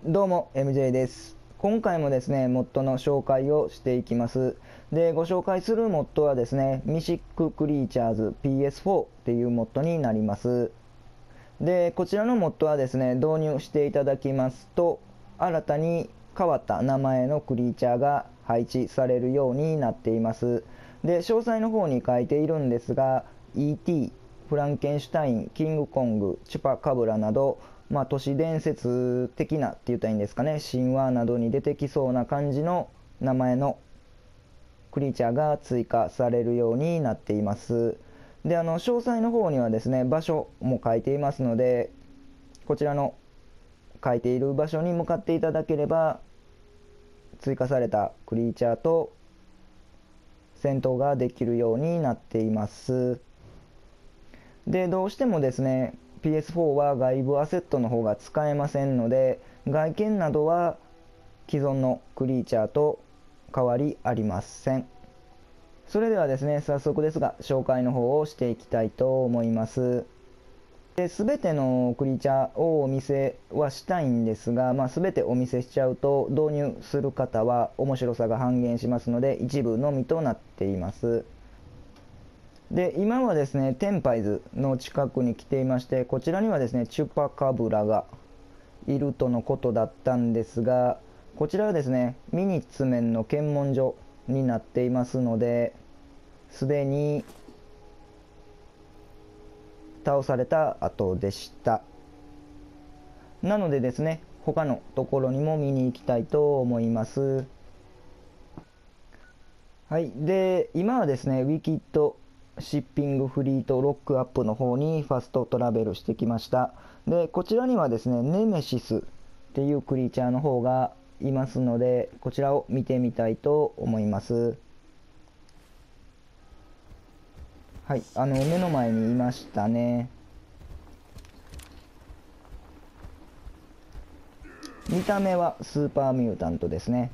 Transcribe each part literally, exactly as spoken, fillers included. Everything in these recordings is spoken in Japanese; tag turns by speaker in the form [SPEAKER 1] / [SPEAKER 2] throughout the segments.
[SPEAKER 1] どうも エムジェー です。今回もですね、モッドの紹介をしていきます。で、ご紹介するモッドはですね、ミシッククリーチャーズ ピーエスフォー っていうモッドになります。で、こちらのモッドはですね、導入していただきますと、新たに変わった名前のクリーチャーが配置されるようになっています。で、詳細の方に書いているんですが、イーティー、フランケンシュタイン、キングコング、チュパカブラなど、まあ、都市伝説的なって言ったらいいんですかね、神話などに出てきそうな感じの名前のクリーチャーが追加されるようになっています。で、あの詳細の方にはですね、場所も書いていますので、こちらの書いている場所に向かっていただければ、追加されたクリーチャーと戦闘ができるようになっています。で、どうしてもですね、ピーエスフォー は外部アセットの方が使えませんので、外見などは既存のクリーチャーと変わりありません。それではですね、早速ですが紹介の方をしていきたいと思います。すべてのクリーチャーをお見せはしたいんですが、まあ、全てお見せしちゃうと導入する方は面白さが半減しますので、一部のみとなっています。で、今はですね、テンパイズの近くに来ていまして、こちらにはですね、チュパカブラがいるとのことだったんですが、こちらはですね、ミニッツメンの検問所になっていますので、すでに倒された後でした。なのでですね、他のところにも見に行きたいと思います。はい。で、今はですね、ウィキッドシッピングフリートロックアップの方にファストトラベルしてきました。で、こちらにはですね、ネメシスっていうクリーチャーの方がいますので、こちらを見てみたいと思います。はい。あの、目の前にいましたね。見た目はスーパーミュータントですね。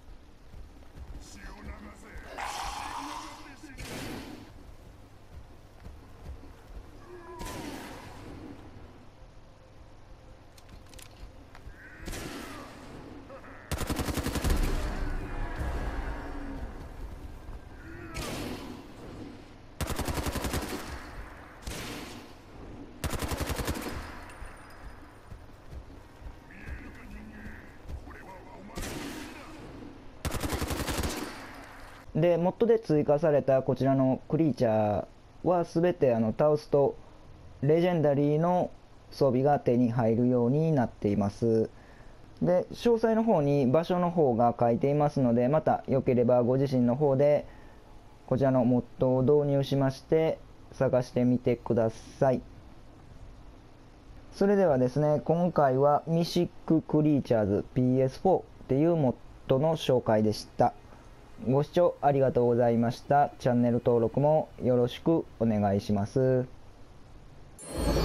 [SPEAKER 1] で、モッドで追加されたこちらのクリーチャーは全てあの倒すとレジェンダリーの装備が手に入るようになっています。で、詳細の方に場所の方が書いていますので、またよければご自身の方でこちらのモッドを導入しまして探してみてください。それではですね、今回はミシッククリーチャーズ ピーエスフォー っていうモッドの紹介でした。ご視聴ありがとうございました。チャンネル登録もよろしくお願いします。